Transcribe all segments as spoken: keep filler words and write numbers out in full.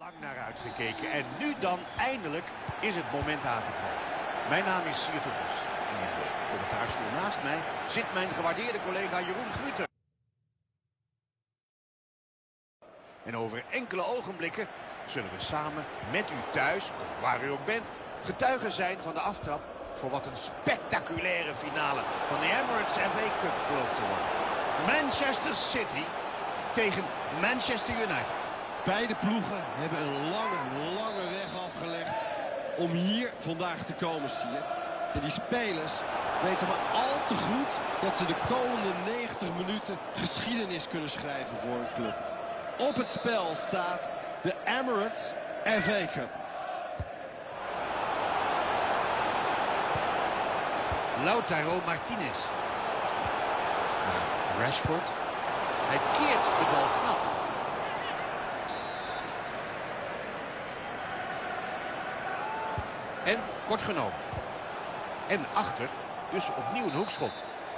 lang naar uitgekeken en nu dan eindelijk is het moment aangekomen. Mijn naam is Siert de Vos en in de commentaarstoel naast mij zit mijn gewaardeerde collega Jeroen Gruter. En over enkele ogenblikken zullen we samen met u thuis, of waar u ook bent, getuigen zijn van de aftrap voor wat een spectaculaire finale van de Emirates F A Cup belooft te worden. Manchester City tegen Manchester United. Beide ploegen hebben een lange, lange weg afgelegd om hier vandaag te komen, Siert. En die spelers weten maar al te goed dat ze de komende negentig minuten geschiedenis kunnen schrijven voor een club. Op het spel staat de Emirates F A Cup. Lautaro Martinez. Naar Rashford. Hij keert de bal knap. En kort genomen. En achter, dus opnieuw een hoekschop.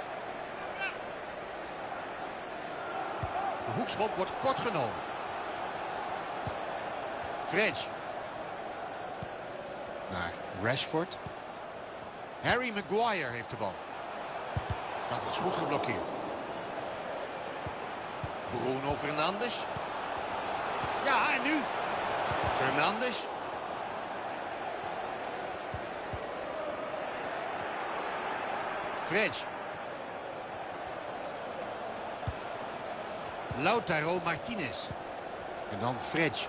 De hoekschop wordt kort genomen. French. Naar Rashford. Harry Maguire heeft de bal. Dat is goed geblokkeerd. Bruno Fernandes. Ja, en nu? Fernandes. French. Lautaro Martinez. En dan French.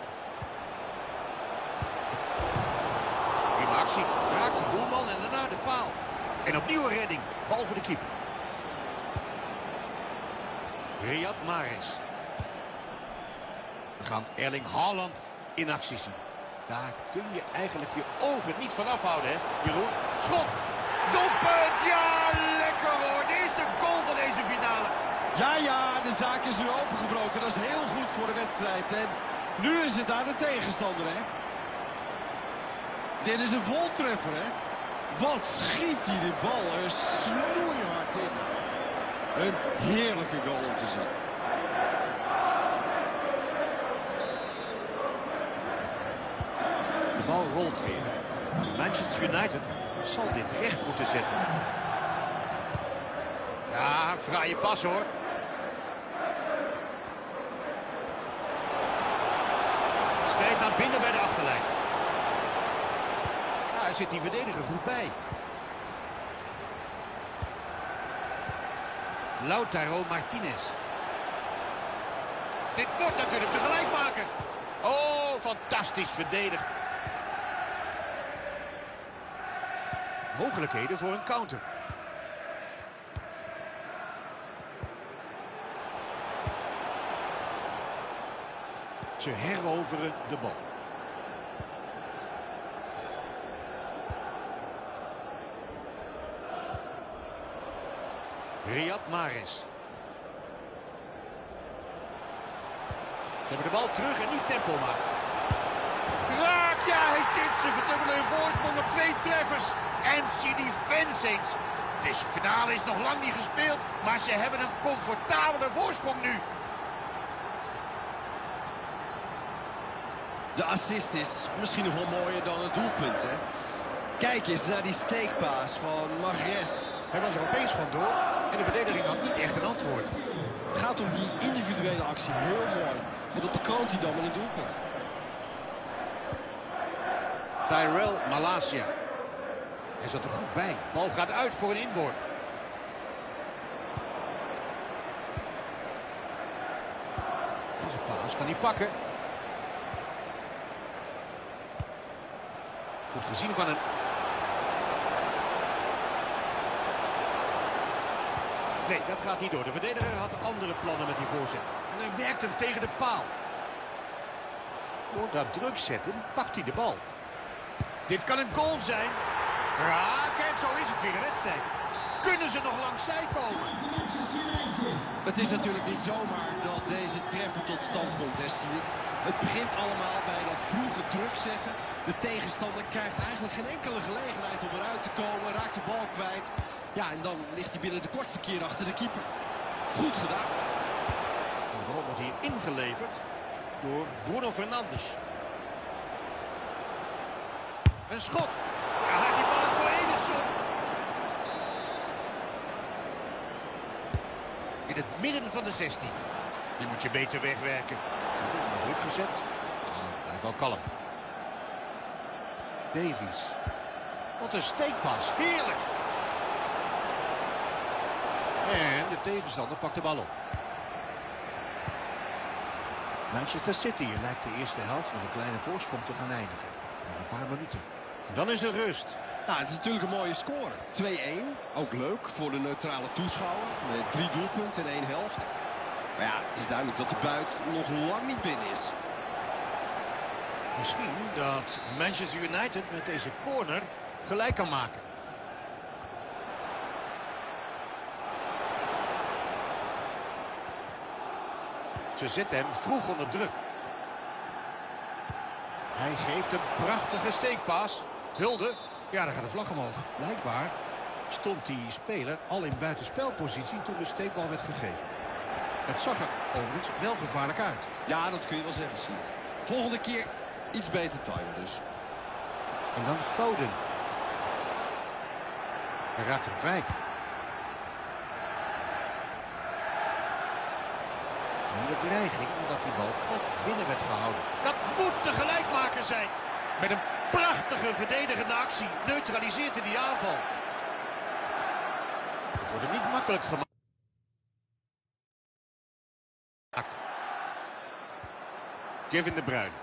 Prima actie. Raakt de doelman en daarna de paal. En opnieuw een redding. Bal voor de keeper. Riyad Mahrez. We gaan Erling Haaland in actie zien. Daar kun je eigenlijk je ogen niet van afhouden, hè, Jeroen? Schot! Doelpunt! Ja, lekker hoor! De eerste goal van deze finale. Ja, ja, de zaak is nu opengebroken. Dat is heel goed voor de wedstrijd. En nu is het aan de tegenstander, hè. Dit is een voltreffer, hè. Wat schiet hij de bal er snoeihard in. Een heerlijke goal om te zien. De bal rolt weer. Manchester United zal dit recht moeten zetten. Ja, fraaie pas hoor. Snijdt naar binnen bij de achterlijn. Ja, daar zit die verdediger goed bij. Lautaro Martinez. Dit wordt natuurlijk de gelijkmaker. Oh, fantastisch verdedigd. Mogelijkheden voor een counter. Ze heroveren de bal. Riyad Mahrez. Ze hebben de bal terug en nu tempo maken. Raak, ja, hij zit. Ze verdubbelen hun voorsprong op twee treffers. En zie die fans eens. Deze finale is nog lang niet gespeeld, maar ze hebben een comfortabele voorsprong nu. De assist is misschien nog wel mooier dan het doelpunt, hè. Kijk eens naar die steekpaas van Mahrez. Hij was er opeens vandoor en de verdediging had niet echt een antwoord. Het gaat om die individuele actie, heel mooi. Want dat bekroont hij dan met een doelpunt. Tyrell Malacia. Hij zat er goed bij. Bal gaat uit voor een inworp. Deze paas kan hij pakken. Goed gezien van een... Nee, dat gaat niet door. De verdediger had andere plannen met die voorzet. En hij werkt hem tegen de paal. Door dat druk zetten pakt hij de bal. Dit kan een goal zijn. Raak, en zo is het weer een wedstrijd. Kunnen ze nog langs zij komen? Het is natuurlijk niet zomaar dat deze treffer tot stand komt, hè, Siert. Het begint allemaal bij dat vroege druk zetten. De tegenstander krijgt eigenlijk geen enkele gelegenheid om eruit te komen. Raakt de bal kwijt. Ja, en dan ligt hij binnen de kortste keer achter de keeper. Goed gedaan. De bal wordt hier ingeleverd door Bruno Fernandes. Een schot. Ja, die bal is voor Ederson. In het midden van de zestien. Die moet je beter wegwerken. Druk gezet. Ah, blijf wel kalm. Davies. Wat een steekpas. Heerlijk. En de tegenstander pakt de bal op. Manchester City lijkt de eerste helft met een kleine voorsprong te gaan eindigen. Nog een paar minuten. En dan is er rust. Nou, het is natuurlijk een mooie score. twee-één. Ook leuk voor de neutrale toeschouwer. Met drie doelpunten in één helft. Maar ja, het is duidelijk dat de buit nog lang niet binnen is. Misschien dat Manchester United met deze corner gelijk kan maken. Ze zetten hem vroeg onder druk. Hij geeft een prachtige steekpaas. Hulde. Ja, daar gaat de vlag omhoog. Blijkbaar stond die speler al in buitenspelpositie toen de steekbal werd gegeven. Het zag er overigens wel gevaarlijk uit. Ja, dat kun je wel zeggen, Siet. Volgende keer iets beter timen dus. En dan Foden. Hij raakt hem kwijt. Nu de dreiging omdat die bal ook binnen werd gehouden. Dat moet de gelijkmaker zijn. Met een prachtige verdedigende actie neutraliseert hij die aanval. Het wordt hem niet makkelijk gemaakt. Kevin De Bruyne.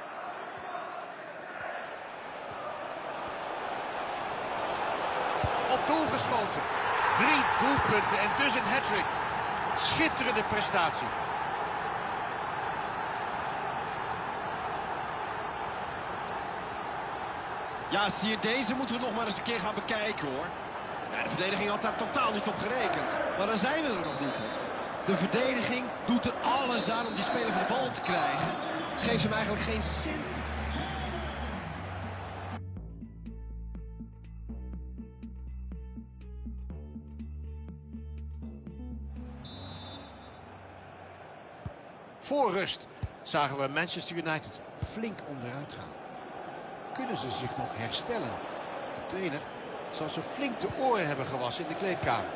Op doel geschoten. Drie doelpunten en dus een hat-trick. Schitterende prestatie. Ja, zie je, deze moeten we nog maar eens een keer gaan bekijken, hoor. Ja, de verdediging had daar totaal niet op gerekend. Maar dan zijn we er nog niet, hè. De verdediging doet er alles aan om die speler van de bal te krijgen. Geeft hem eigenlijk geen zin. Voor rust zagen we Manchester United flink onderuit gaan. Kunnen ze zich nog herstellen? De trainer zal ze flink de oren hebben gewassen in de kleedkamer.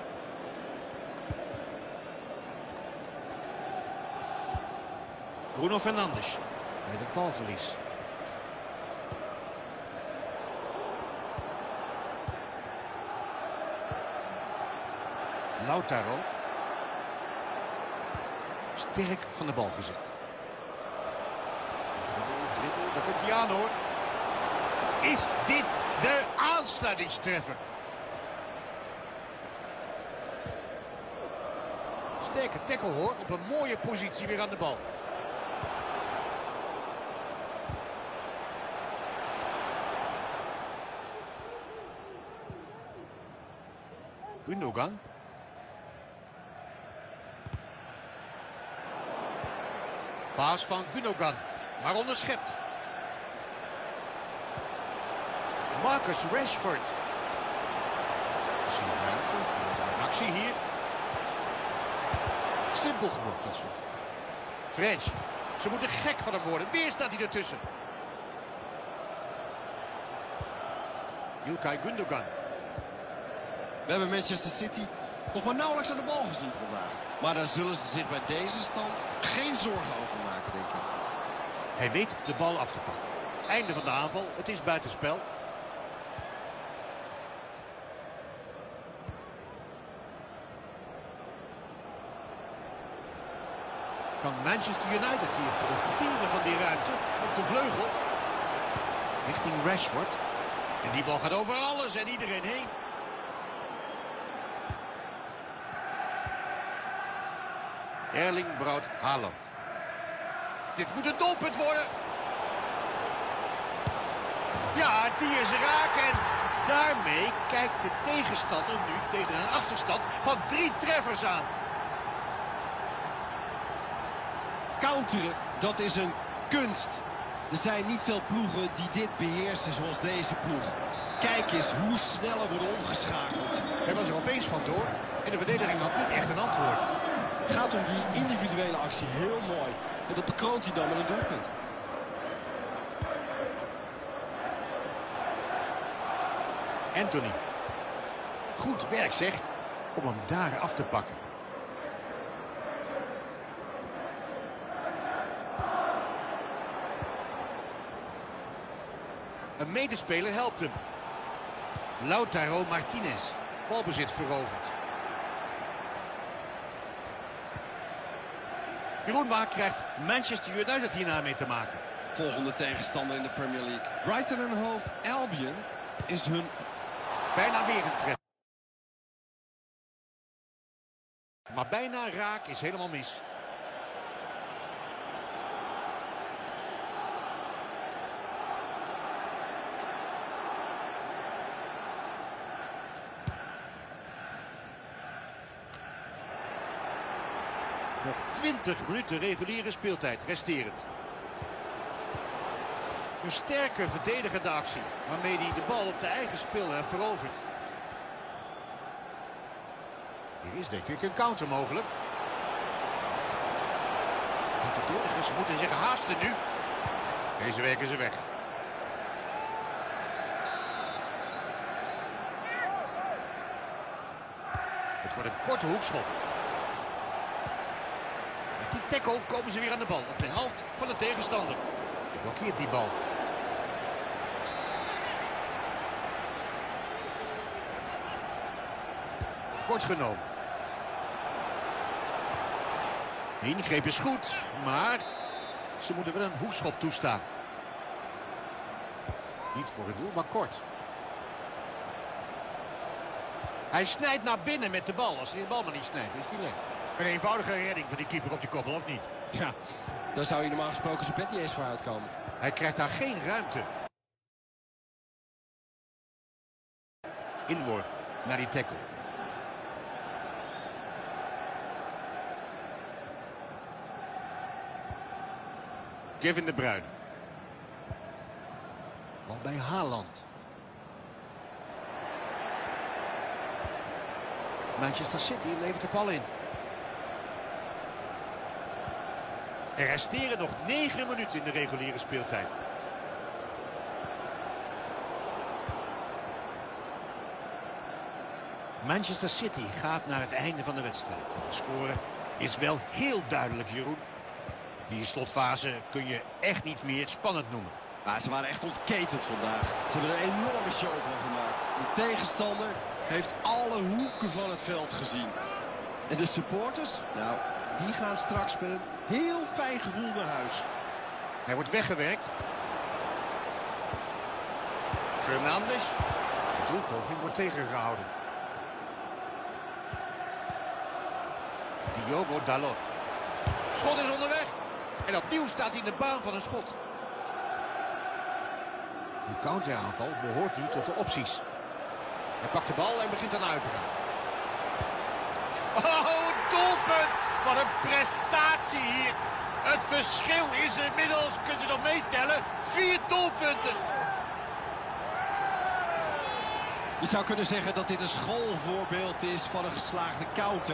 Bruno Fernandes met het balverlies. Lautaro. Sterk van de bal gezet. Dribbel, dribbel, daar komt hij aan, hoor. Is dit de aansluitingstreffer? Sterke tackle, hoor, op een mooie positie weer aan de bal. Gundogan. Paas van Gundogan, maar onderschept. Marcus Rashford. Misschien ruimte voor een actie hier. Simpel geblokt tot slot. French. Ze moeten gek van hem worden. Weer staat hij ertussen. Ilkay Gundogan. We hebben Manchester City nog maar nauwelijks aan de bal gezien vandaag. Maar daar zullen ze zich bij deze stand geen zorgen over maken, denk ik. Hij weet de bal af te pakken. Einde van de aanval. Het is buitenspel. Kan Manchester United hier profiteren van die ruimte op de vleugel? Richting Rashford. En die bal gaat over alles en iedereen heen. Erling Braut Haaland. Dit moet een doelpunt worden. Ja, die is raak en daarmee kijkt de tegenstander nu tegen een achterstand van drie treffers aan. Counteren, dat is een kunst. Er zijn niet veel ploegen die dit beheersen zoals deze ploeg. Kijk eens hoe snel er wordt omgeschakeld. Hij was er opeens vandoor en de verdediging had niet echt een antwoord. Het gaat om die individuele actie, heel mooi. En dat bekroont hij dan met een doelpunt. Anthony. Goed werk zeg, om hem daar af te pakken. Een medespeler helpt hem. Lautaro Martinez. Balbezit veroverd. Jeroen, waar krijgt Manchester United hierna mee te maken? Volgende tegenstander in de Premier League. Brighton en Hove Albion is hun... Bijna weer een treffer. Maar bijna raak is helemaal mis. Nog twintig minuten reguliere speeltijd resterend. Een sterke verdedigende actie, waarmee hij de bal op de eigen speelhelft verovert. Hier is denk ik een counter mogelijk. De verdedigers moeten zich haasten nu. Deze week is ze weg. Het wordt een korte hoekschop. Met die tackle komen ze weer aan de bal op de helft van de tegenstander. Hij blokkeert die bal. Kort genomen. De ingreep is goed, maar ze moeten wel een hoekschop toestaan. Niet voor het doel, maar kort. Hij snijdt naar binnen met de bal. Als hij de bal maar niet snijdt, is hij weg. Een eenvoudige redding van die keeper op die koppel, of niet? Ja, daar zou je normaal gesproken zijn pet niet eens voor uitkomen. Hij krijgt daar geen ruimte. Inworp naar die tackle. Kevin De Bruyne. Bal bij Haaland. Manchester City levert de bal in. Er resteren nog negen minuten in de reguliere speeltijd. Manchester City gaat naar het einde van de wedstrijd. En de score is wel heel duidelijk, Jeroen. Die slotfase kun je echt niet meer spannend noemen. Maar ze waren echt ontketend vandaag. Ze hebben er een enorme show van gemaakt. De tegenstander heeft alle hoeken van het veld gezien. En de supporters, nou, die gaan straks met een heel fijn gevoel naar huis. Hij wordt weggewerkt. Fernandes. De doelpoging wordt tegengehouden. Diogo Dalot. Schot is onderweg. En opnieuw staat hij in de baan van een schot. Een counteraanval behoort nu tot de opties. Hij pakt de bal en begint aan uitbraak. Oh, doelpunt! Wat een prestatie hier. Het verschil is inmiddels, kunt u nog meetellen, vier doelpunten. Je zou kunnen zeggen dat dit een schoolvoorbeeld is van een geslaagde counter.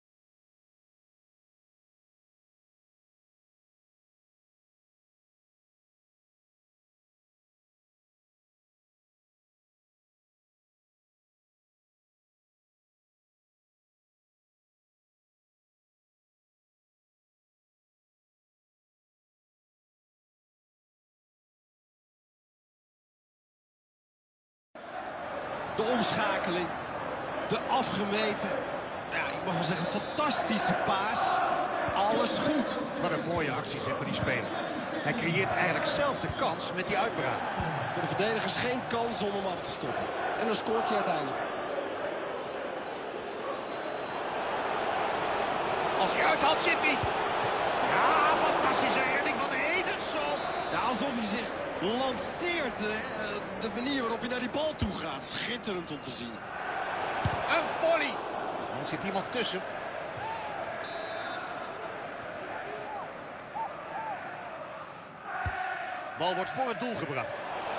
De omschakeling, de afgemeten, ja, ik mag wel zeggen, fantastische paas. Alles goed. Wat een mooie actie zeg van die speler. Hij creëert eigenlijk zelf de kans met die uitbraak. Voor de verdedigers geen kans om hem af te stoppen. En dan scoort hij uiteindelijk. Als hij uithaalt, zit hij. Ja, fantastische redding van Ederson. Ja, alsof hij zich lanceert. Hè? De manier waarop hij naar die bal toe gaat. Schitterend om te zien. Een volley. Er zit iemand tussen. Bal wordt voor het doel gebracht.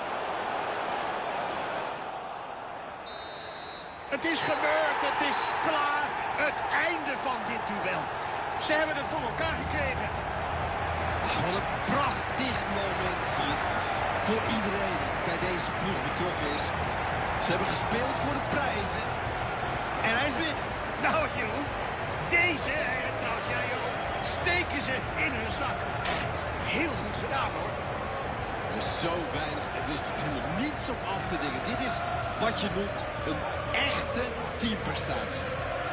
Het is gebeurd, het is klaar. Het einde van dit duel. Ze hebben het voor elkaar gekregen. Ach, wat een prachtig moment, zie je. Voor iedereen die bij deze ploeg betrokken is. Ze hebben gespeeld voor de prijzen. En hij is binnen. Nou, Jeroen, deze, en trouwens jij ook, steken ze in hun zak. Echt heel goed gedaan, hoor. Er is zo weinig, er is helemaal niets op af te dingen. Dit is wat je noemt een echte teamprestatie.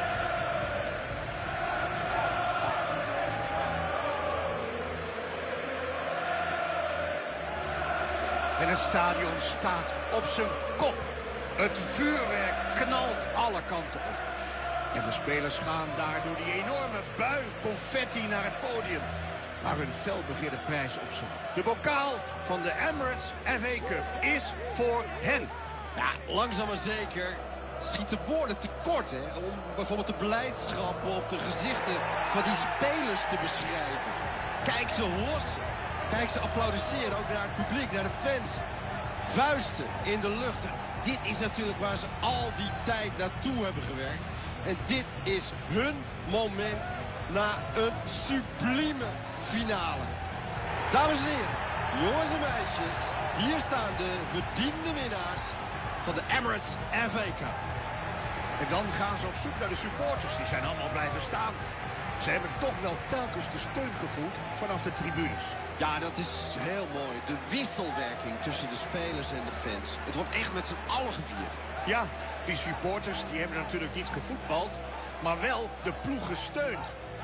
En het stadion staat op zijn kop. Het vuurwerk knalt alle kanten op. En de spelers gaan daar door die enorme bui confetti naar het podium, waar hun felbegeerde prijs op zit. De bokaal van de Emirates F A Cup is voor hen. Ja, langzaam maar zeker schieten woorden tekort, hè, om bijvoorbeeld de blijdschap op de gezichten van die spelers te beschrijven. Kijk ze lossen. Kijk ze applaudisseren, ook naar het publiek, naar de fans. Vuisten in de lucht. Dit is natuurlijk waar ze al die tijd naartoe hebben gewerkt. En dit is hun moment na een sublieme finale. Dames en heren, jongens en meisjes, hier staan de verdiende winnaars van de Emirates F A Cup. En dan gaan ze op zoek naar de supporters. Die zijn allemaal blijven staan. Ze hebben toch wel telkens de steun gevoeld vanaf de tribunes. Ja, dat is heel mooi. De wisselwerking tussen de spelers en de fans. Het wordt echt met z'n allen gevierd. Ja, die supporters die hebben natuurlijk niet gevoetbald, maar wel de ploeg gesteund.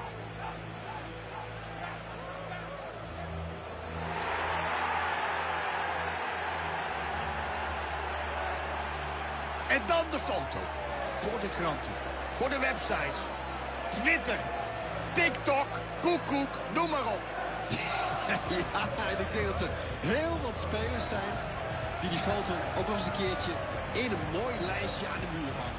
En dan de foto. Voor de kranten, voor de websites, Twitter, TikTok, koekoek, noem maar op. Ja, en ik denk dat er heel wat spelers zijn die die foto ook nog eens een keertje in een mooi lijstje aan de muur hangen.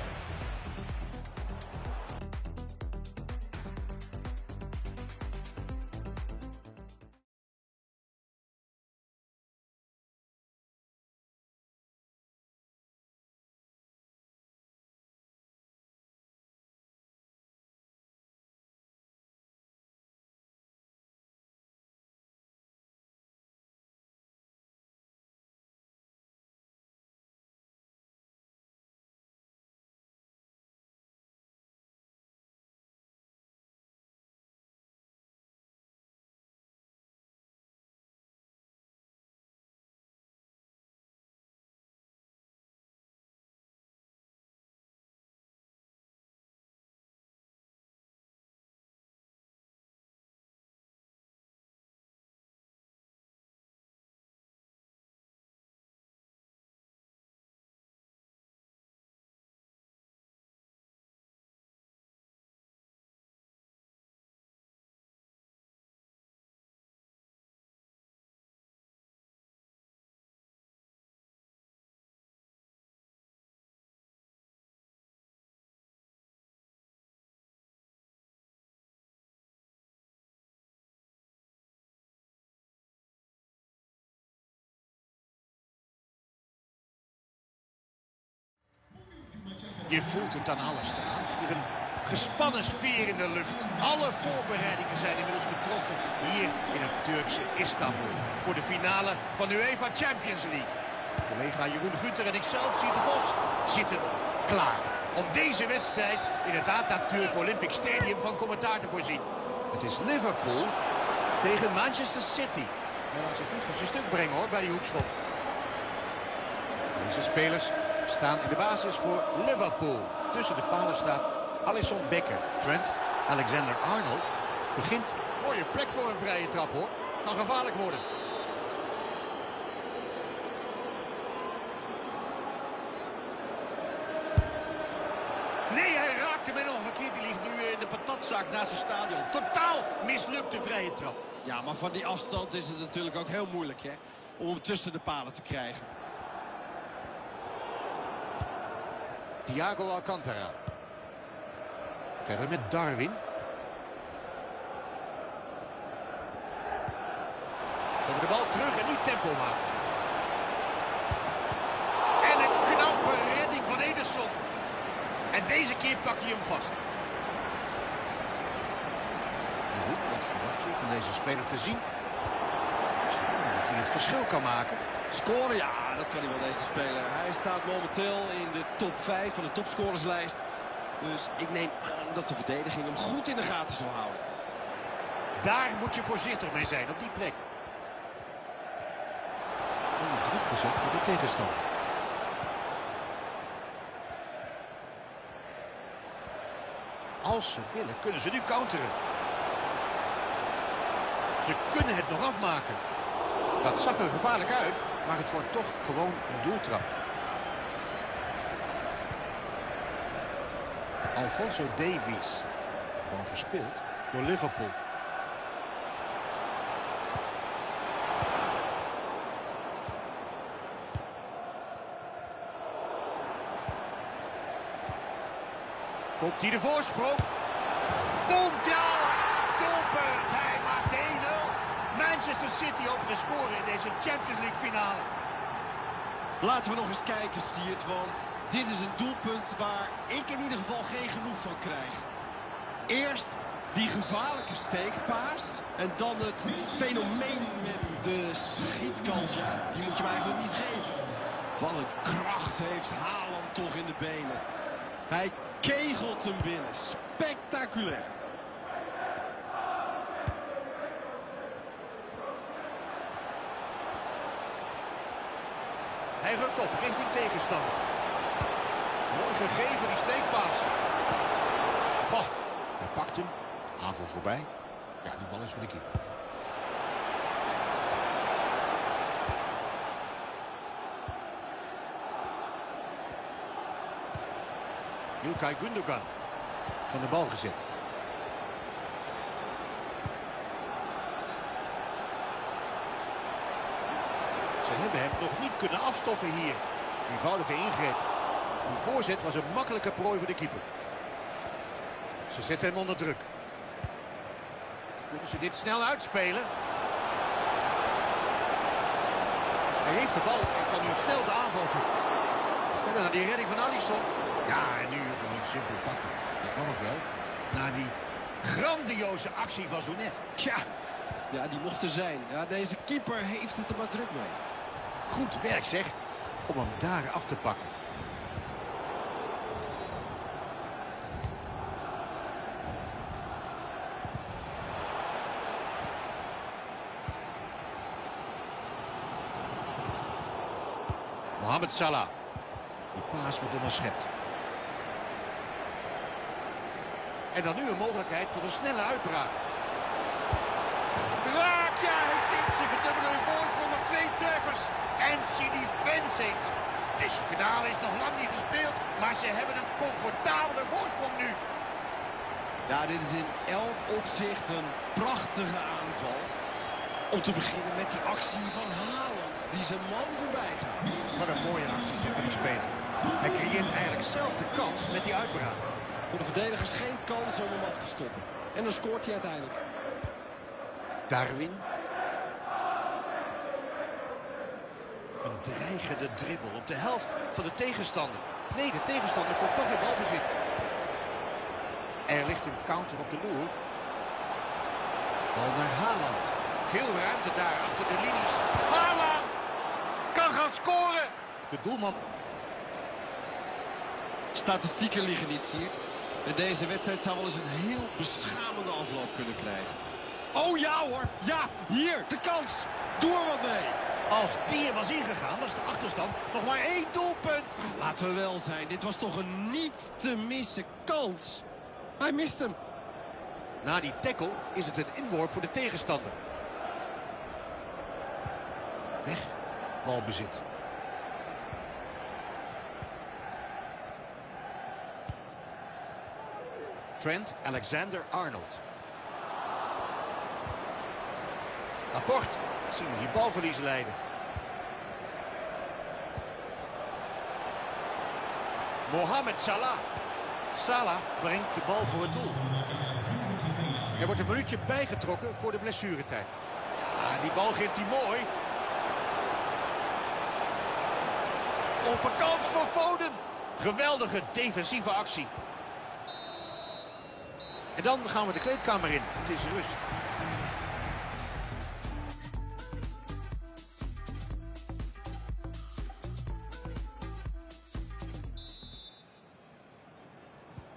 Je voelt het aan alles. Er hangt hier een gespannen sfeer in de lucht. Alle voorbereidingen zijn inmiddels getroffen hier in het Turkse Istanbul. Voor de finale van de UEFA Champions League. Collega Jeroen Guter en ikzelf, Siete Vos, zitten klaar om deze wedstrijd in het Atatürk Olympic Stadium van commentaar te voorzien. Het is Liverpool tegen Manchester City. Hij laat zich goed van zijn stuk brengen, hoor, bij die hoekschop. Deze spelers staan in de basis voor Liverpool. Tussen de palen staat Alisson Becker. Trent Alexander-Arnold begint. Mooie plek voor een vrije trap, hoor. Kan gevaarlijk worden. Nee, hij raakt hem enorm verkeerd. Die ligt nu in de patatzak naast het stadion. Totaal mislukte vrije trap. Ja, maar van die afstand is het natuurlijk ook heel moeilijk, hè, om hem tussen de palen te krijgen. Thiago Alcantara. Verder met Darwin. Ze hebben de bal terug en nu tempo maken. En een knappe redding van Ederson. En deze keer pakt hij hem vast. Goed, wat verwacht je van deze speler te zien? Misschien dat hij het verschil kan maken. Scoren, ja, dat kan hij wel, deze speler. Hij staat momenteel in de top vijf van de topscorerslijst. Dus ik neem aan dat de verdediging hem goed in de gaten zal houden. Daar moet je voorzichtig mee zijn, op die plek. Druk gezet door de tegenstander. Als ze willen, kunnen ze nu counteren. Ze kunnen het nog afmaken. Dat zag er gevaarlijk uit, maar het wordt toch gewoon een doeltrap. Alphonso Davies. Bal verspeeld door Liverpool. Komt hij de voorsprong? Komt ja, doelpunt. Hij maakt één nul. Manchester City opent de score in deze Champions League finale. Laten we nog eens kijken, Siert, want dit is een doelpunt waar ik in ieder geval geen genoeg van krijg. Eerst die gevaarlijke steekpaas en dan het fenomeen met de schietkans. Ja, die moet je hem eigenlijk niet geven. Wat een kracht heeft Haaland toch in de benen. Hij kegelt hem binnen. Spectaculair. Hij rukt op richting tegenstander. Mooi gegeven die steekpaas. Oh, hij pakt hem. Aanval voorbij. Ja, die bal is voor de keeper. İlkay Gündogan van de bal gezet. Ze hebben hem nog niet kunnen afstoppen hier. Eenvoudige ingreep. Die voorzet was een makkelijke prooi voor de keeper. Ze zetten hem onder druk. Kunnen ze dit snel uitspelen? Hij heeft de bal en kan nu snel de aanval zoeken. Verder naar die redding van Alisson. Ja, en nu gewoon simpel pakken. Dat kan ook wel. Na die grandioze actie van zo net. Tja, ja, die mocht er zijn. Ja, deze keeper heeft het er maar druk mee. Goed werk zeg, om hem daar af te pakken. Mohamed Salah. Die paas wordt onderschept. En dan nu een mogelijkheid tot een snelle uitbraak. Raak, ja, hij zit. Ze verdubbelen hun voorsprong op twee treffers. En Sidi Vincent. Deze finale is nog lang niet gespeeld, maar ze hebben een comfortabele voorsprong nu. Ja, dit is in elk opzicht een prachtige aanval. Om te beginnen met die actie van Haaland, die zijn man voorbij gaat. Wat een mooie actie van die speler. Hij creëert eigenlijk zelf de kans met die uitbraak. Voor de verdedigers geen kans om hem af te stoppen. En dan scoort hij uiteindelijk. Darwin. Een dreigende dribbel op de helft van de tegenstander. Nee, de tegenstander komt toch in balbezit. Er ligt een counter op de loer. Bal naar Haaland. Veel ruimte daar achter de linies. Haaland kan gaan scoren. De doelman. Statistieken liggen niet, Siert. En deze wedstrijd zou wel eens een heel beschamende afloop kunnen krijgen. Oh ja hoor, ja, hier, de kans. Doe er wat mee. Als die er was ingegaan, was de achterstand nog maar één doelpunt. Laten we wel zijn, dit was toch een niet te missen kans. Hij mist hem. Na die tackle is het een inworp voor de tegenstander. Weg, balbezit. Trent Alexander-Arnold. Laporte, zien we die balverlies leiden. Mohamed Salah. Salah brengt de bal voor het doel. Er wordt een minuutje bijgetrokken voor de blessuretijd. Ja, die bal geeft hij mooi. Open kans voor Foden. Geweldige defensieve actie. En dan gaan we de kleedkamer in. Het is rust.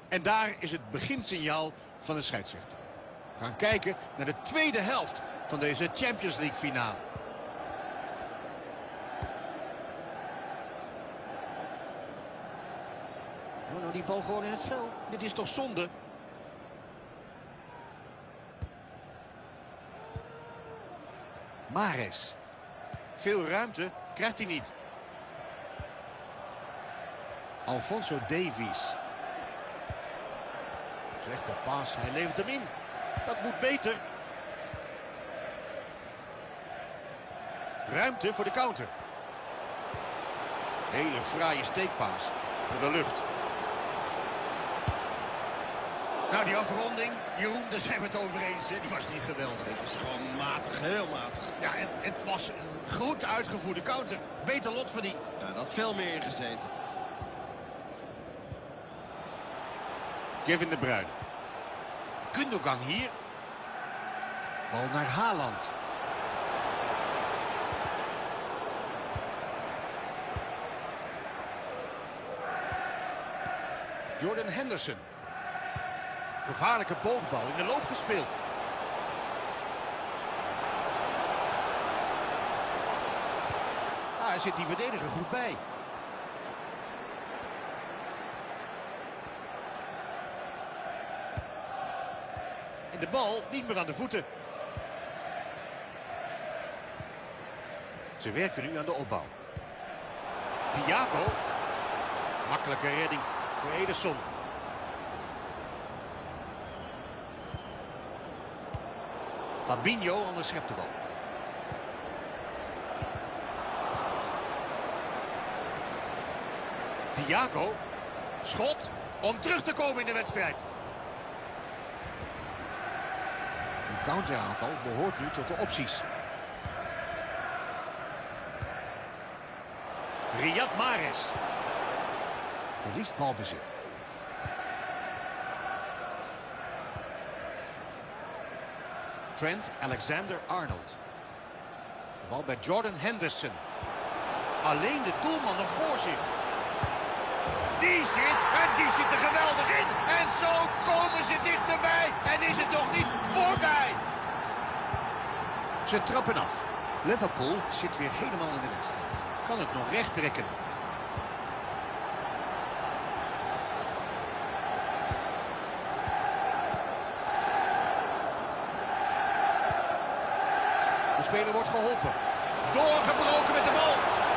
En daar is het beginsignaal van de scheidsrechter. We gaan kijken naar de tweede helft van deze Champions League finale. Oh, nou die bal gewoon in het veld. Dit is toch zonde? Mahrez. Veel ruimte krijgt hij niet. Alphonso Davies. Slechte paas, hij levert hem in. Dat moet beter. Ruimte voor de counter. Hele fraaie steekpaas door de lucht. Nou, die afronding, Jeroen, daar zijn we het over eens. Hè? Die was niet geweldig. Het was gewoon matig, heel matig. Ja, het, het was een goed uitgevoerde counter. Beter lot verdiend. Ja, dat had veel meer ingezeten. Kevin De Bruyne. Gundogan hier. Bal naar Haaland. Jordan Henderson. Gevaarlijke boogbal in de loop gespeeld. Ah, hij zit die verdediger goed bij. En de bal niet meer aan de voeten. Ze werken nu aan de opbouw. Thiago. Makkelijke redding voor Ederson. Fabinho anders schept de bal. Thiago. Schot om terug te komen in de wedstrijd. Een counteraanval behoort nu tot de opties. Riyad Mahrez. Verliest balbezit. Trent Alexander-Arnold. De bal bij Jordan Henderson. Alleen de doelman nog voor zich. Die zit, en die zit er geweldig in. En zo komen ze dichterbij. En is het nog niet voorbij. Ze trappen af. Liverpool zit weer helemaal in de wedstrijd. Kan het nog recht trekken. De speler wordt geholpen. Doorgebroken met de bal.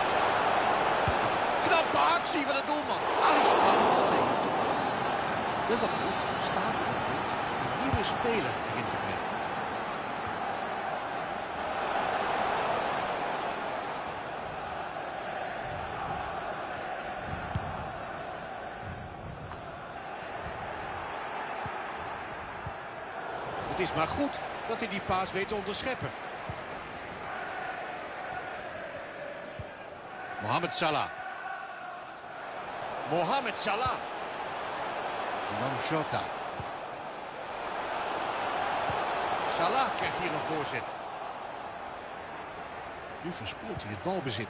Knappe actie van de doelman. Alisson aan de bal tegen. Liverpool staat op het punt een nieuwe speler erin te brengen. Het is maar goed dat hij die paas weet te onderscheppen. Mohamed Salah. Mohamed Salah. Imam Jota. Salah krijgt hier een voorzet. Nu verspeelt hij het balbezit.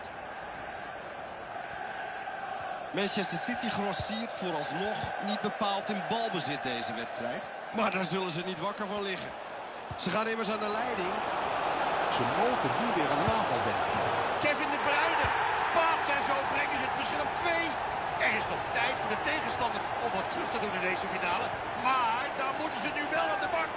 Manchester City grossiert vooralsnog niet bepaald in balbezit deze wedstrijd. Maar daar zullen ze niet wakker van liggen. Ze gaan immers aan de leiding. Ze mogen nu weer aan een aanval denken. Kevin De Bruyne. Paas en zo brengen ze het verschil op twee. Er is nog tijd voor de tegenstander om wat terug te doen in deze finale. Maar dan moeten ze nu wel aan de bak.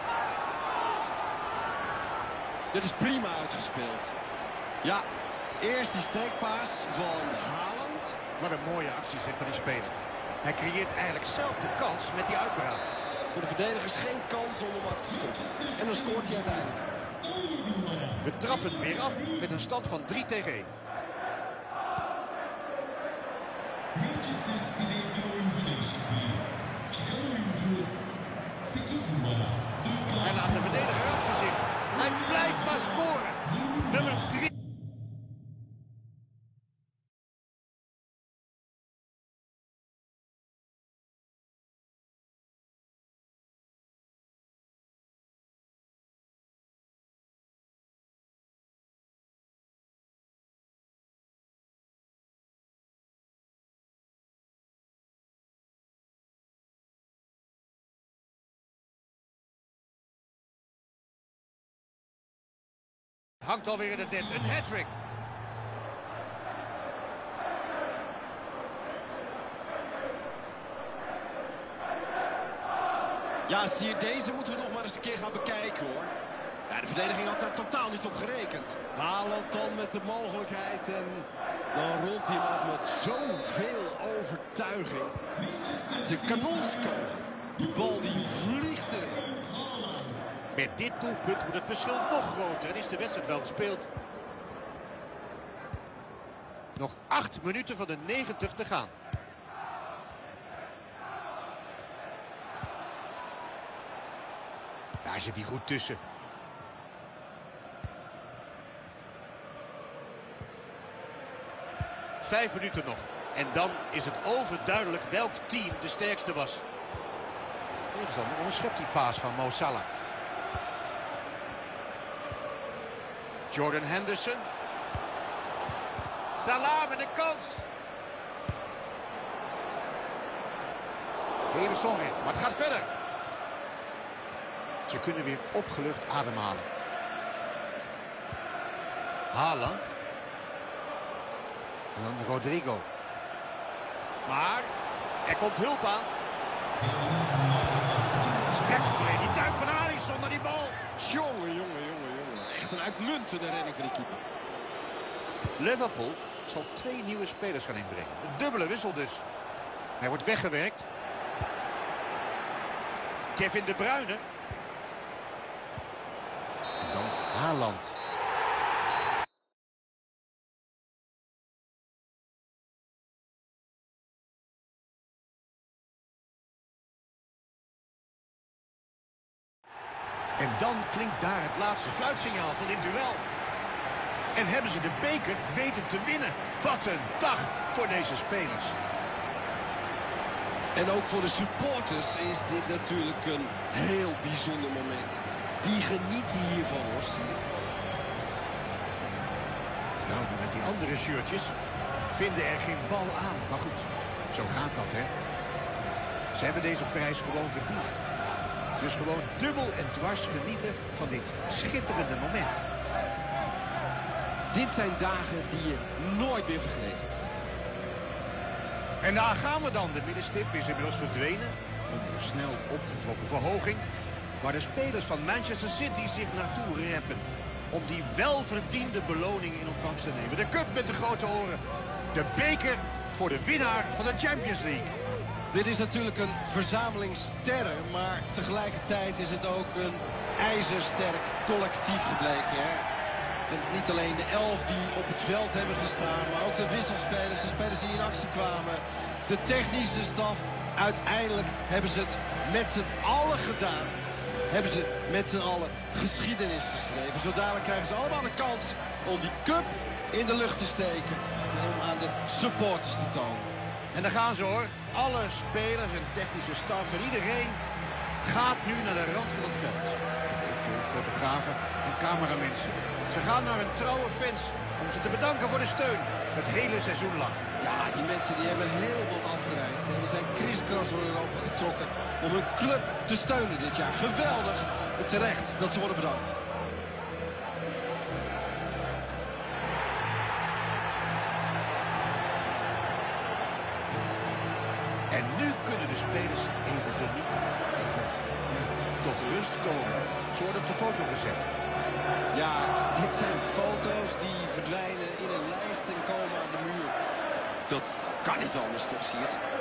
Dit is prima uitgespeeld. Ja, eerst die steekpaas van Haaland. Wat een mooie actie zeg van die speler. Hij creëert eigenlijk zelf de kans met die uitbraak. Voor de verdedigers geen kans om hem af te stoppen. En dan scoort hij uiteindelijk. We trappen weer af met een stand van drie tegen één. Manchester City bir oyuncu değişikliği. Çıkan oyuncu sekiz numara. Hij laat de verdediger achter zich. Hij blijft maar scoren. Nummer drie. Hangt alweer in het net. Een hat-trick. Ja, zie je, deze moeten we nog maar eens een keer gaan bekijken, hoor. Ja, de verdediging had daar totaal niet op gerekend. Haaland dan met de mogelijkheid en dan rolt hij hem af met zoveel overtuiging. Het is een kanonskogel. Die bal die vliegt erin. Met dit doelpunt wordt het verschil nog groter en is de wedstrijd wel gespeeld. Nog acht minuten van de negentig te gaan. Daar zit hij goed tussen. Vijf minuten nog. En dan is het overduidelijk welk team de sterkste was. Tegenstander onderschept die paas van Mo Salah. Jordan Henderson. Salah met een kans. Hele zonrit, maar het gaat verder. Ze kunnen weer opgelucht ademhalen. Haaland. En dan Rodrigo. Maar er komt hulp aan. Spectaculair, die duik van Alisson naar die bal. Jongen, jongen, jongen, jongen. Echt een uitmuntende redding van die keeper. Liverpool zal twee nieuwe spelers gaan inbrengen. Een dubbele wissel dus. Hij wordt weggewerkt. Kevin De Bruyne. En dan Haaland. En dan klinkt daar het laatste fluitsignaal van dit duel. En hebben ze de beker weten te winnen. Wat een dag voor deze spelers. En ook voor de supporters is dit natuurlijk een heel bijzonder moment. Die genieten hiervan, hoor. Zie je het? Nou, met die andere shirtjes vinden er geen bal aan. Maar goed, zo gaat dat, hè. Ze hebben deze prijs gewoon verdiend. Dus gewoon dubbel en dwars genieten van dit schitterende moment. Dit zijn dagen die je nooit meer vergeet. En daar gaan we dan. De middenstip is inmiddels verdwenen. Onder een snel opgetrokken verhoging. Waar de spelers van Manchester City zich naartoe reppen. Om die welverdiende beloning in ontvangst te nemen. De cup met de grote oren. De beker voor de winnaar van de Champions League. Dit is natuurlijk een verzameling sterren, maar tegelijkertijd is het ook een ijzersterk collectief gebleken. Hè? En niet alleen de elf die op het veld hebben gestaan, maar ook de wisselspelers, de spelers die in actie kwamen. De technische staf, uiteindelijk hebben ze het met z'n allen gedaan. Hebben ze met z'n allen geschiedenis geschreven. Zo dadelijk krijgen ze allemaal de kans om die cup in de lucht te steken. En om aan de supporters te tonen. En daar gaan ze, hoor. Alle spelers en technische staf en iedereen gaat nu naar de rand van het veld. Fotografen en cameramensen. Ze gaan naar hun trouwe fans om ze te bedanken voor de steun. Het hele seizoen lang. Ja, die mensen die hebben heel wat afgereisd. En die zijn kriskras door Europa getrokken om hun club te steunen dit jaar. Geweldig en terecht dat ze worden bedankt. En nu kunnen de spelers even genieten. Even ja, tot rust komen. Ze worden op de foto gezet. Ja, dit zijn foto's die verdwijnen in een lijst en komen aan de muur. Dat kan niet anders, toch, zie je het?